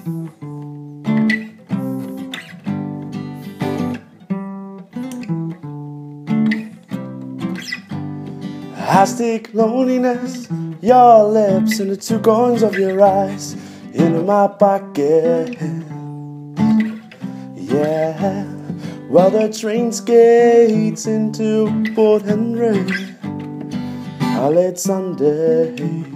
I stick loneliness, your lips and the two corners of your eyes into my pocket. Yeah, while the train skates into Port Henry on late Sunday.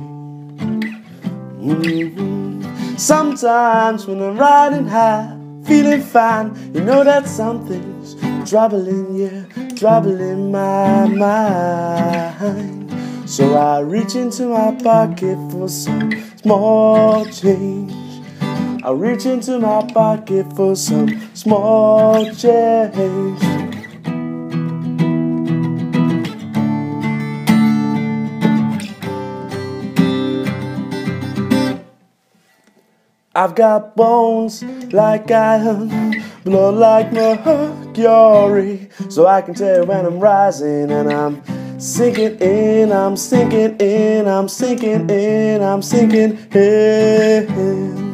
Sometimes when I'm riding high, feeling fine, you know that something's troubling you, troubling my mind. So I reach into my pocket for some small change. I reach into my pocket for some small change. I've got bones like iron, blood like mercury, so I can tell when I'm rising and I'm sinking in, I'm sinking in, I'm sinking in, I'm sinking in.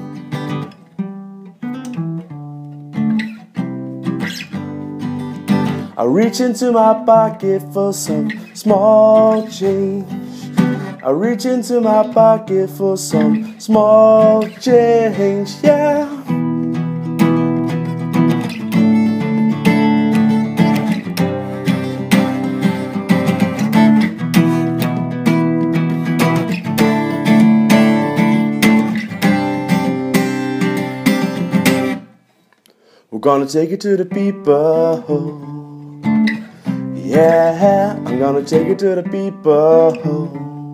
I reach into my pocket for some small change. I reach into my pocket for some small change, yeah. We're gonna take it to the people. Yeah, I'm gonna take it to the people.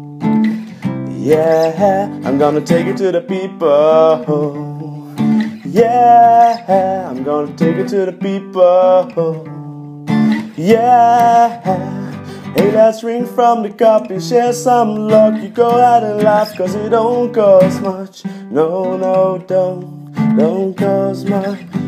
Yeah, I'm gonna take it to the people. Yeah, I'm gonna take it to the people. Yeah, hey, let's drink from the cup and share some luck. You go out and laugh cause it don't cost much. No, no, don't cost much.